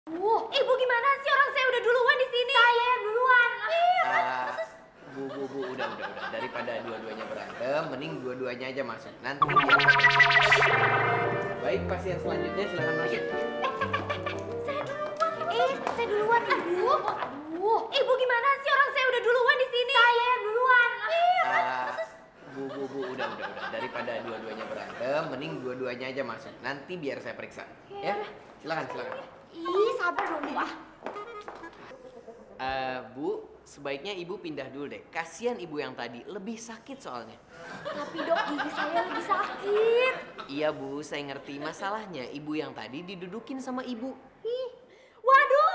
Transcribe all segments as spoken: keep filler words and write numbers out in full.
Uh, ibu gimana sih? Orang saya udah duluan di sini. Saya yang duluan. Iya. Uh, bu, bu, bu, udah, udah, udah. Daripada dua-duanya berantem, mending dua-duanya aja masuk. Nanti biar... Baik, pasien selanjutnya silakan masuk. Eh, saya duluan. Eh, saya duluan, ibu. Aduh, ibu gimana sih? Orang saya udah duluan di sini. Saya yang duluan. Iya. Uh, bu, bu, bu, udah, udah, udah. Daripada dua-duanya berantem, mending dua-duanya aja masuk. Nanti biar saya periksa. Ya, silakan, silakan. Ih, sabar dong, Bu. Uh, Bu, sebaiknya Ibu pindah dulu deh. Kasihan Ibu yang tadi, lebih sakit soalnya. Tapi dok, gigi saya lagi sakit. Iya Bu, saya ngerti masalahnya. Ibu yang tadi didudukin sama Ibu. Ih, waduh.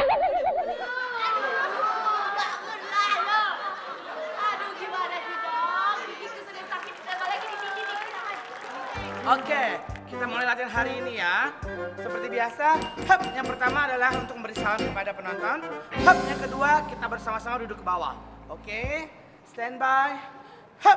Aduh, gimana sih dok? Gigiku sudah sakit, ditambah lagi di sini nih. Oke, kita mulai latihan hari ini ya. Seperti biasa, hap, yang pertama adalah untuk memberi salam kepada penonton. Hap, yang kedua kita bersama-sama duduk ke bawah. Oke, standby. Hap.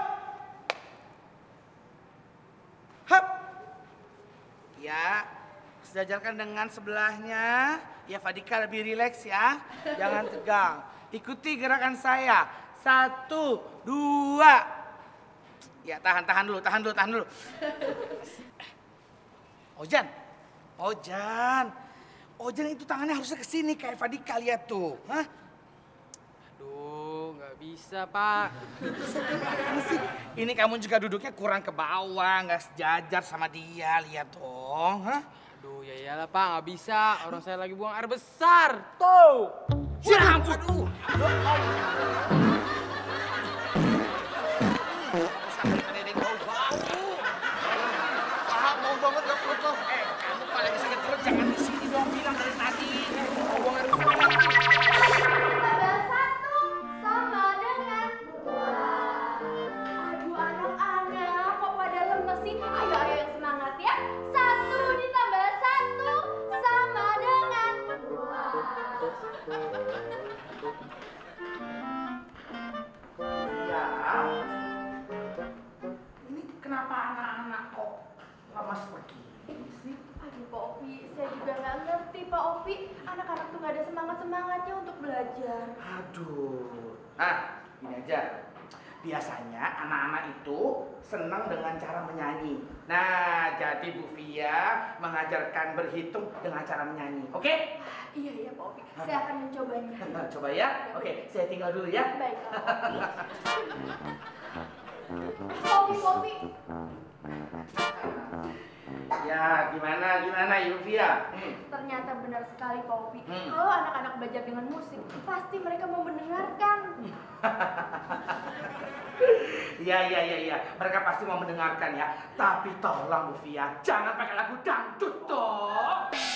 Hap. Ya, sejajarkan dengan sebelahnya. Ya, Fadika lebih rileks ya. Jangan tegang. Ikuti gerakan saya. Satu, dua. Ya, tahan, tahan dulu, tahan dulu, tahan dulu. Ojan, Ojan, Ojan itu tangannya harusnya ke sini kayak Fadika, lihat tuh, hah? Aduh, nggak bisa Pak. Bisa gimana sih? Ini kamu juga duduknya kurang ke bawah, nggak sejajar sama dia, lihat dong, hah? Aduh, ya iyalah Pak, nggak bisa. Orang saya lagi buang air besar. Tuh. Ya ampun, aduh. Sampai ada yang bau-bau. Ah, mau banget gak perut lo? Eh, kamu kalau lagi sakit perut jangan di sini dong, bilang dari tadi. Mau buang air besar. Tambah satu sama dengan dua. Aduh anak-anak, kok pada lemes sih? Ayo, ayo yang semangat ya. Satu ditambah satu sama dengan dua. Ya. Ini kenapa anak-anak kok lemas begini sih? Aduh Pak Opi, saya juga nggak ngerti Pak Opi. Anak-anak tuh nggak ada semangat-semangatnya untuk belajar. Aduh. Ah, ini aja. Biasanya anak-anak itu senang dengan cara menyanyi. Nah, jadi Bu Fia mengajarkan berhitung dengan cara menyanyi. Oke? Iya, iya Pak Opi. Saya akan mencobanya. Coba ya. Oke, saya tinggal dulu ya. Baik Pak Opi. Pak Opi, Pak Opi. Ya, gimana, gimana Ibu Fia? Hmm. Ternyata benar sekali Pak Opi. Hmm. Kalau anak-anak belajar dengan musik, pasti mereka mau mendengarkan. Iya, iya, iya, iya. Mereka pasti mau mendengarkan ya. Tapi tolong Bu Fia, jangan pakai lagu dangdut toh.